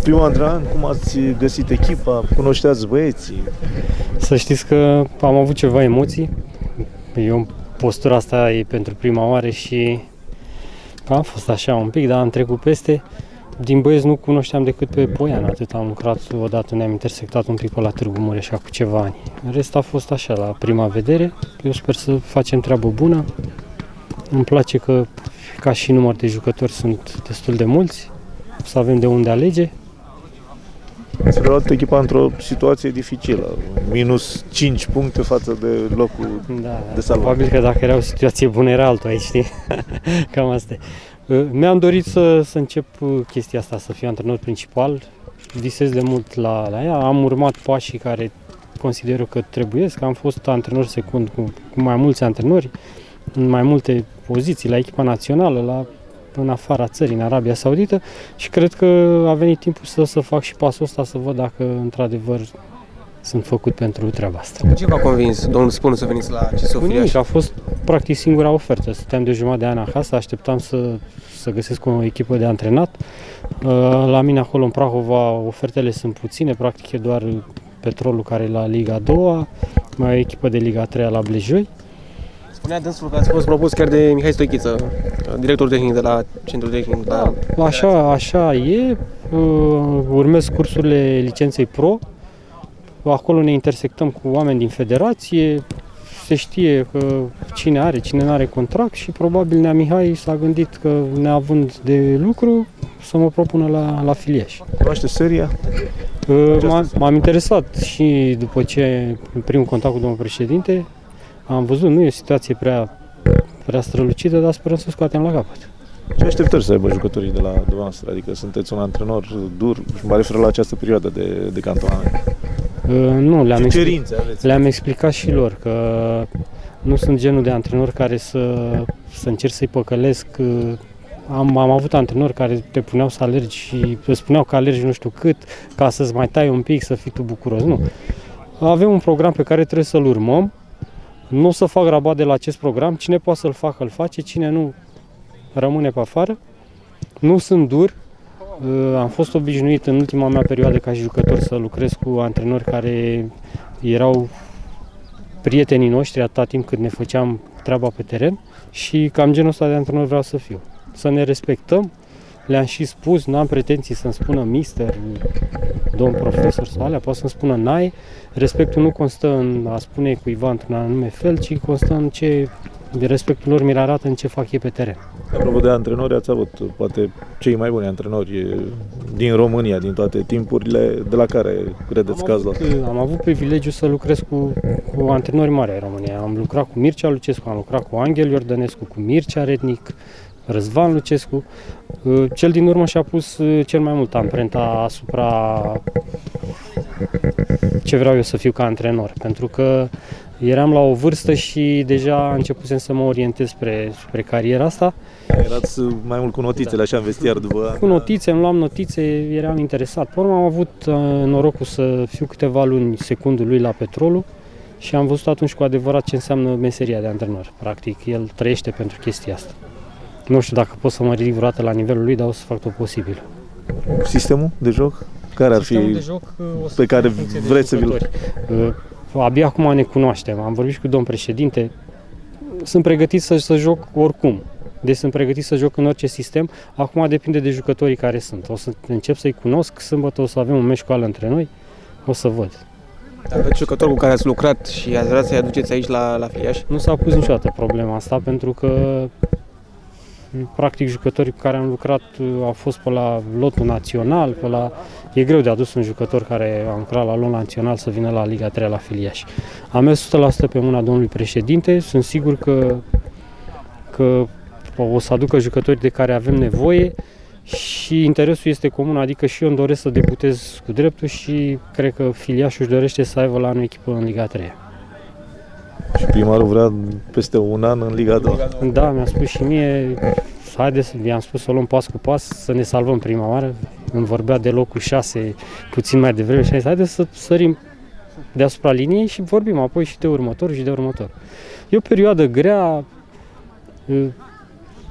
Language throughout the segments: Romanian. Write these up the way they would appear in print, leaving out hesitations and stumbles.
Primul antrenament, cum ați găsit echipa? Cunoșteați băieții? Să știți că am avut ceva emoții. Eu postura asta e pentru prima oară și am fost așa un pic, dar am trecut peste. Din băieți nu cunoșteam decât pe Poian, atât am lucrat odată, ne-am intersectat un pic pe la Târgu Mureș cu ceva ani. În rest a fost așa, la prima vedere. Eu sper să facem treabă bună. Îmi place că, ca și număr de jucători, sunt destul de mulți. O să avem de unde alege. Ați preluat echipa într-o situație dificilă, minus 5 puncte față de locul de salvare. Probabil că dacă era o situație bună, era altul aici, știi? Cam asta e. Mi-am dorit să încep chestia asta, să fiu antrenor principal. Visez de mult la ea. Am urmat pașii care consider că trebuiesc. Am fost antrenor secund cu mai mulți antrenori, în mai multe poziții, la echipa națională, în afara țării, în Arabia Saudită, și cred că a venit timpul să fac și pasul ăsta, să văd dacă într-adevăr sunt făcut pentru treaba asta. Ce v-a convins, domnul Spunu, să veniți la CSU Filiaș? A fost practic singura ofertă. Stăteam de jumătate de an acasă, așteptam să găsesc o echipă de antrenat. La mine acolo în Prahova ofertele sunt puține, practic e doar Petrolul care e la Liga 2, mai o echipă de Liga 3 la Blejoi. Spunea dânsul că ați fost propus chiar de Mihai Stoichiță, directorul tehnic de la Centrul Tehnic. Așa e. Urmez cursurile licenței Pro. Acolo ne intersectăm cu oameni din federație. Se știe că cine are, cine nu are contract și probabil Nea Mihai s-a gândit că, neavând de lucru, să mă propună la Filiaș. Cunoaște seria? M-am interesat și după ce, în primul contact cu domnul președinte, am văzut, nu e o situație prea strălucită, dar sperăm să scoatem la capăt. Ce așteptări să aibă jucătorii de la dumneavoastră? Adică sunteți un antrenor dur, mă refer la această perioadă de cantonament. Nu, le-am explicat și lor că nu sunt genul de antrenor care să încerc să-i păcălesc. Am avut antrenori care te puneau să alergi și îți spuneau că alergi nu știu cât, ca să-ți mai tai un pic, să fii tu bucuros. Nu. Avem un program pe care trebuie să-l urmăm. Nu o să fac rabat de la acest program. Cine poate să-l facă, îl face. Cine nu, rămâne pe afară. Nu sunt dur. Am fost obișnuit în ultima mea perioadă ca și jucător să lucrez cu antrenori care erau prietenii noștri atâta timp cât ne făceam treaba pe teren și cam genul ăsta de antrenor vreau să fiu. Să ne respectăm. Le-am și spus, nu am pretenții să-mi spună mister, domn profesor sau alea, poate să-mi spună n-ai. Respectul nu constă în a spune cuiva într-un anume fel, ci constă în ce respectul lor mi-l arată în ce fac ei pe teren. Apropo de antrenori, ați avut poate cei mai buni antrenori din România, din toate timpurile, de la care credeți că ați luat? Am avut privilegiul să lucrez cu antrenori mari ai României. Am lucrat cu Mircea Lucescu, am lucrat cu Angel Iordănescu, cu Mircea Rednic, Răzvan Lucescu. Cel din urmă și-a pus cel mai mult amprenta asupra ce vreau eu să fiu ca antrenor, pentru că eram la o vârstă și deja începusem să mă orientez spre cariera asta. Erați mai mult cu notițele, așa, în vestiar după... Cu notițe, îmi luam notițe, eram interesat. Pe urmă am avut norocul să fiu câteva luni secundul lui la Petrolul și am văzut atunci cu adevărat ce înseamnă meseria de antrenor. Practic, el trăiește pentru chestia asta. Nu știu dacă pot să mă ridic vreodată la nivelul lui, dar o să fac tot posibil. Sistemul de joc? Care ar fi de joc, pe care vreți să vi-l... Abia acum ne cunoaștem. Am vorbit și cu domn președinte. Sunt pregătit să joc oricum. Deci sunt pregătit să joc în orice sistem. Acum depinde de jucătorii care sunt. O să încep să-i cunosc. Sâmbătă o să avem un meci cu între noi. O să văd. Aveți jucători cu care ați lucrat și ați vrea să-i aduceți aici la Filiaș? Nu s-a pus niciodată problema asta, pentru că practic jucătorii cu care am lucrat au fost pe la lotul național, E greu de adus un jucător care a lucrat la lot național să vină la Liga 3 la Filiaș. Am mers 100% pe mâna domnului președinte, sunt sigur că o să aducă jucători de care avem nevoie și interesul este comun, adică și eu îmi doresc să debutez cu dreptul și cred că Filiașul își dorește să aibă la anul echipă în Liga 3. Și primarul vrea peste un an în Liga 2. Da, mi-a spus și mie, i-am spus să o luăm pas cu pas, să ne salvăm prima oară. Îmi vorbea de locul 6 puțin mai devreme și a zis, haideți să sărim deasupra liniei și vorbim apoi și de următor și de următor. E o perioadă grea,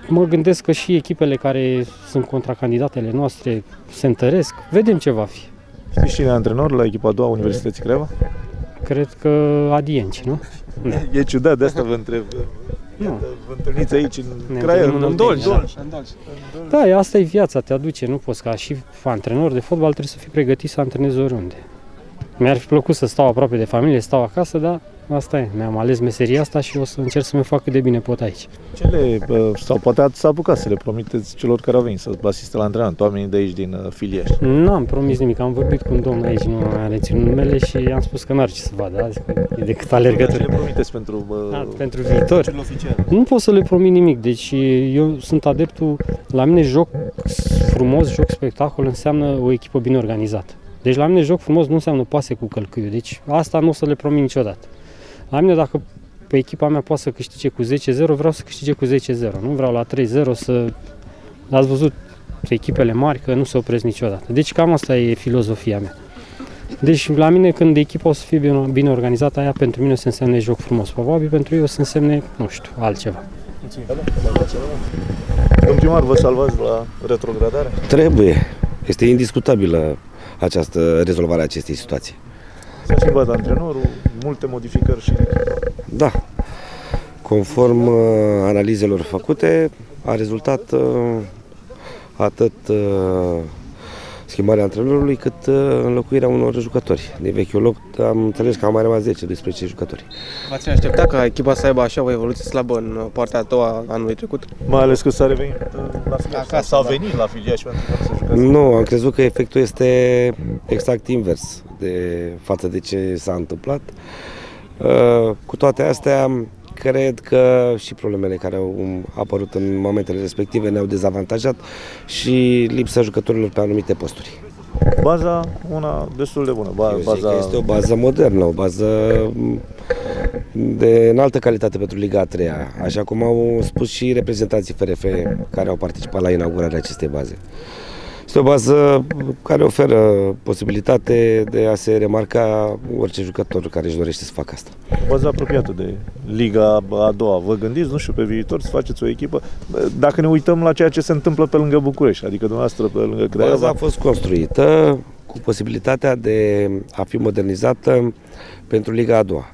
mă gândesc că și echipele care sunt contracandidatele noastre se întăresc. Vedem ce va fi. Știți cine e antrenor la echipa a doua Universității Craiova? Cred că Adienci, nu? Da. E ciudat, de asta vă întreb. Nu. Vă întâlniți aici în Craiova, În Dolj. Da, asta e viața, te aduce, nu poți ca și antrenor de fotbal trebuie să fii pregătit să antrenezi oriunde. Mi-ar fi plăcut să stau aproape de familie, stau acasă, dar asta e. Mi-am ales meseria asta și o să încerc să-mi fac cât de bine pot aici. Sau poate ați apucat să le promiteți celor care au venit să asiste la antrenament, oamenii de aici din Filiești? N-am promis nimic, am vorbit cu un domn aici, nu am reținut numele și am spus că n-ar ce să vadă azi, că e decât alergător. Ce le promiteți pentru viitor? Oficial? Nu pot să le promit nimic, deci eu sunt adeptul, la mine joc frumos, joc spectacol înseamnă o echipă bine organizată. Deci la mine joc frumos nu înseamnă pase cu călcâiul, deci asta nu o să le promit niciodată. La mine dacă pe echipa mea poate să câștige cu 10-0, vreau să câștige cu 10-0, nu vreau la 3-0 să... Ați văzut echipele mari că nu se opresc niciodată. Deci cam asta e filozofia mea. Deci la mine când echipa o să fie bine organizată, aia pentru mine o să însemne joc frumos. Probabil pentru ei o să însemne, nu știu, altceva. Domnul primar, vă salvați la retrogradare? Trebuie. Este indiscutabilă această rezolvare a acestei situații. S-a schimbat antrenorul, multe modificări și... Da. Conform analizelor făcute, a rezultat atât schimbarea antrenorului, cât înlocuirea unor jucători. Din vechiul loc am înțeles că au mai rămas 10-12 jucători. V-ați aștepta ca echipa să aibă așa o evoluție slabă în partea a doua anului trecut? Mai ales că s-a revenit la Filiaș. S-a venit la Filiaș pentru că să jucați. Nu, am crezut că efectul este exact invers față de ce s-a întâmplat. Cu toate astea, cred că și problemele care au apărut în momentele respective ne-au dezavantajat și lipsa jucătorilor pe anumite posturi. Baza, una destul de bună. Baza... Este o bază modernă, o bază de înaltă calitate pentru Liga a 3-a, așa cum au spus și reprezentanții FRF care au participat la inaugurarea acestei baze. Este o bază care oferă posibilitate de a se remarca orice jucător care își dorește să facă asta. O bază apropiată de Liga a doua. Vă gândiți, nu știu, pe viitor să faceți o echipă? Dacă ne uităm la ceea ce se întâmplă pe lângă București, adică dumneavoastră pe lângă Craiova. Baza a fost construită cu posibilitatea de a fi modernizată pentru Liga a doua.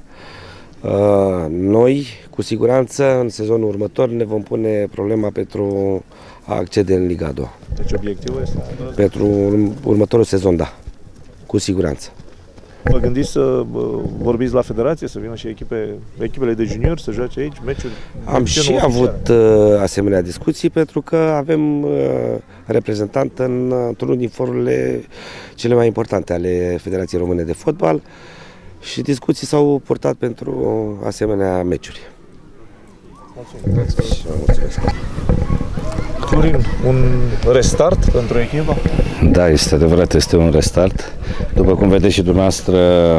Noi, cu siguranță, în sezonul următor ne vom pune problema pentru a accede în Liga a doua. Deci obiectivul este? Pentru următorul sezon, da. Cu siguranță. Vă gândiți să vorbiți la federație, să vină și echipele de juniori să joace aici, meciuri? Am și avut asemenea discuții pentru că avem reprezentant într-unul din forurile cele mai importante ale Federației Române de Fotbal și discuții s-au purtat pentru asemenea meciuri. Mulțumesc. Florin, un restart pentru echipa? Da, este adevărat, este un restart. După cum vedeți și dumneavoastră,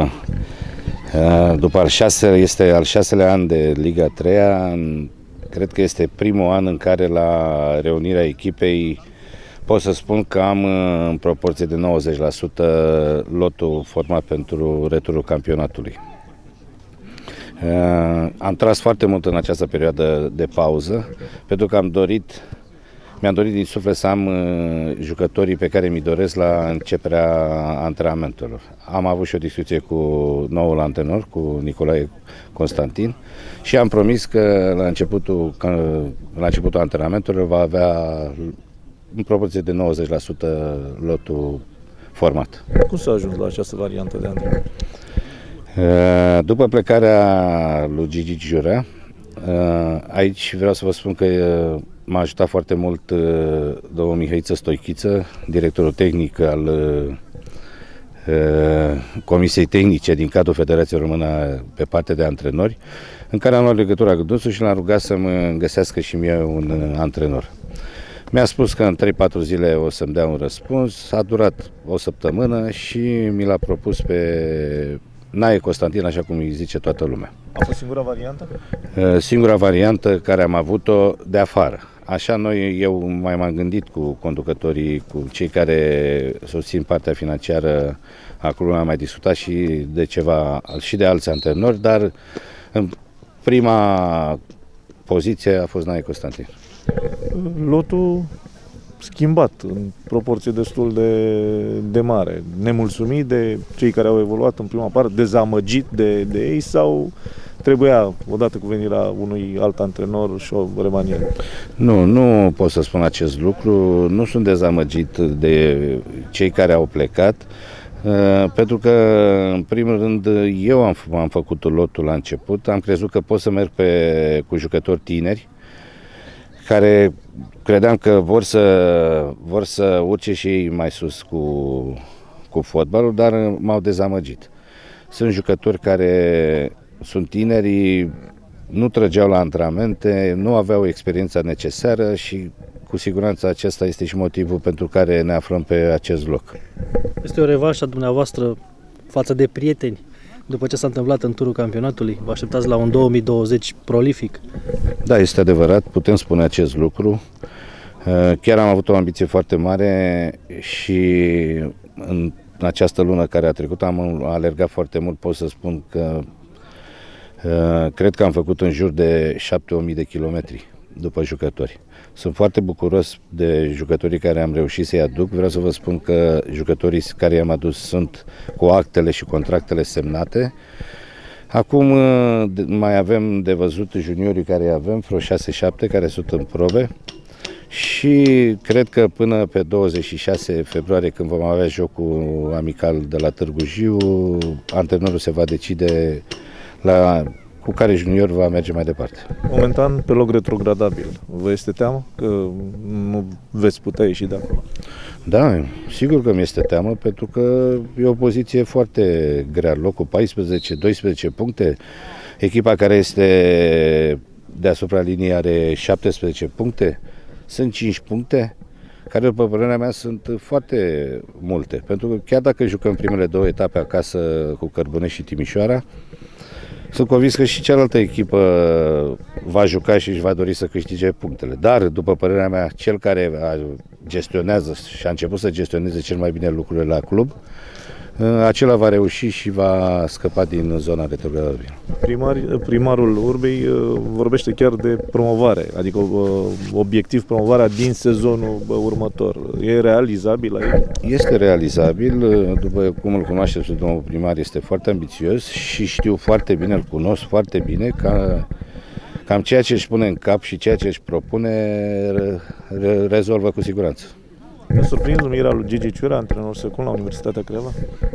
după este al 6-lea an de Liga 3-a, cred că este primul an în care la reunirea echipei pot să spun că am în proporție de 90% lotul format pentru returul campionatului. Am tras foarte mult în această perioadă de pauză, pentru că mi-am dorit din suflet să am jucătorii pe care mi doresc la începerea antrenamentelor. Am avut și o discuție cu noul antrenor, cu Nicolae Constantin, și am promis că la începutul antrenamentelor va avea în proporție de 90% lotul format. Cum s-a ajuns la această variantă de antrenament? După plecarea lui Gigi Giurea, aici vreau să vă spun că m-a ajutat foarte mult domnul Mihăiță Stoichiță, directorul tehnic al Comisiei Tehnice din cadrul Federației Română pe partea de antrenori, în care am luat legătura cu dânsul și l-am rugat să-mi găsească și mie un antrenor. Mi-a spus că în 3-4 zile o să-mi dea un răspuns, a durat o săptămână și mi l-a propus pe Nae Constantin, așa cum îi zice toată lumea. A fost singura variantă? Singura variantă care am avut-o de afară. Așa eu m-am gândit cu conducătorii, cu cei care susțin partea financiară a clubului, am mai discutat și de alți antrenori, dar în prima poziție a fost Nae Constantin. Lotul schimbat în proporție destul de mare. Nemulțumit de cei care au evoluat în prima parte, dezamăgit de ei sau trebuia, odată cu venirea unui alt antrenor și o remaniere? Nu pot să spun acest lucru. Nu sunt dezamăgit de cei care au plecat, pentru că, în primul rând, eu am făcut lotul la început. Am crezut că pot să merg cu jucători tineri, care credeam că vor să urce și ei mai sus cu fotbalul, dar m-au dezamăgit. Sunt jucători care sunt tineri, nu trăgeau la antrenamente, nu aveau experiența necesară și cu siguranță acesta este și motivul pentru care ne aflăm pe acest loc. Este o revanșă a dumneavoastră față de prieteni după ce s-a întâmplat în turul campionatului? Vă așteptați la un 2020 prolific? Da, este adevărat, putem spune acest lucru. Chiar am avut o ambiție foarte mare și în această lună care a trecut am alergat foarte mult. Pot să spun că cred că am făcut în jur de 7.000 de kilometri după jucători. Sunt foarte bucuros de jucătorii care am reușit să-i aduc. Vreau să vă spun că jucătorii care i-am adus sunt cu actele și contractele semnate. Acum mai avem de văzut juniorii care avem, vreo 6-7 care sunt în probe. Și cred că până pe 26 februarie, când vom avea jocul amical de la Târgu Jiu, antrenorul se va decide cu care junior va merge mai departe. Momentan pe loc retrogradabil. Vă este teamă că nu veți putea ieși de acolo? Da, sigur că mi este teamă, pentru că e o poziție foarte grea. Locul 14-12 puncte. Echipa care este deasupra liniei are 17 puncte. Sunt 5 puncte, care, după părerea mea, sunt foarte multe. Pentru că chiar dacă jucăm primele două etape acasă cu Cărbune și Timișoara, sunt convins că și cealaltă echipă va juca și își va dori să câștige punctele. Dar, după părerea mea, cel care gestionează și a început să gestioneze cel mai bine lucrurile la club, acela va reuși și va scăpa din zona retrogradabilă. Primarul Urbei vorbește chiar de promovare, adică obiectiv promovarea din sezonul următor. E realizabil aici? Este realizabil, după cum îl cunoașteți, domnul primar este foarte ambițios și știu foarte bine, îl cunosc foarte bine, cam ceea ce își pune în cap și ceea ce își propune rezolvă cu siguranță. M-a surprins numirea lui Gigi Ciura, antrenor secund la Universitatea Craiova?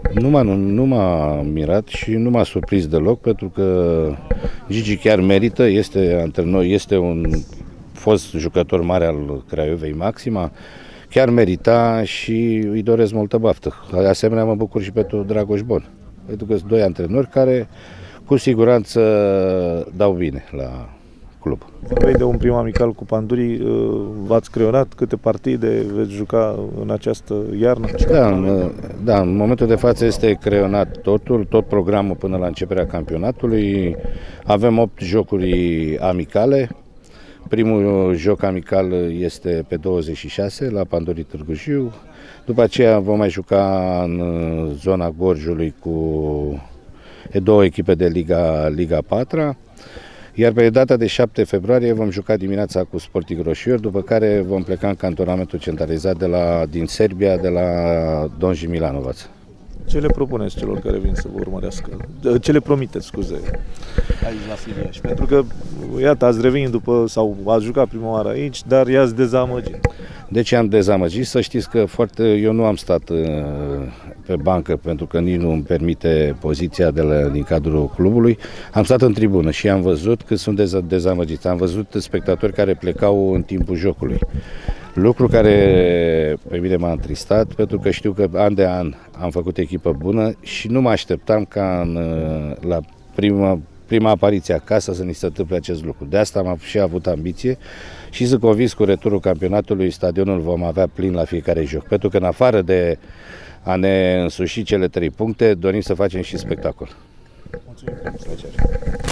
Nu m-a mirat și nu m-a surprins deloc, pentru că Gigi chiar merită, este antrenor, este un fost jucător mare al Craiovei Maxima, chiar merita și îi doresc multă baftă. De asemenea, mă bucur și pentru Dragoș Bon, pentru că sunt doi antrenori care cu siguranță dau bine la club. Vorbeai de un prim amical cu Pandurii, v-ați creionat câte partide veți juca în această iarnă? Da, în momentul de față este creionat tot programul până la începerea campionatului. Avem 8 jocuri amicale. Primul joc amical este pe 26 la Pandurii Târgu Jiu. După aceea vom mai juca în zona Gorjului cu două echipe de Liga 4-a. Iar pe data de 7 februarie vom juca dimineața cu Sporting Roșiori, după care vom pleca în cantonamentul centralizat din Serbia, de la Donji Milanovac. Ce le propuneți celor care vin să vă urmărească? Ce le promiteți, scuze, aici la Filiaș? Pentru că, iată, ați revenit sau ați jucat prima oară aici, dar i-ați dezamăgit. De ce am dezamăgit? Să știți că eu nu am stat pe bancă, pentru că nici nu îmi permite poziția din cadrul clubului. Am stat în tribună și am văzut că sunt dezamăgiți. Am văzut spectatori care plecau în timpul jocului. Lucru care pe mine m-a întristat, pentru că știu că an de an am făcut echipă bună și nu mă așteptam ca la prima apariție acasă să ni se întâmple acest lucru. De asta am și avut ambiție și sunt convins cu returul campionatului stadionul vom avea plin la fiecare joc. Pentru că în afară de a ne însuși cele 3 puncte, dorim să facem și spectacol. Mulțumim.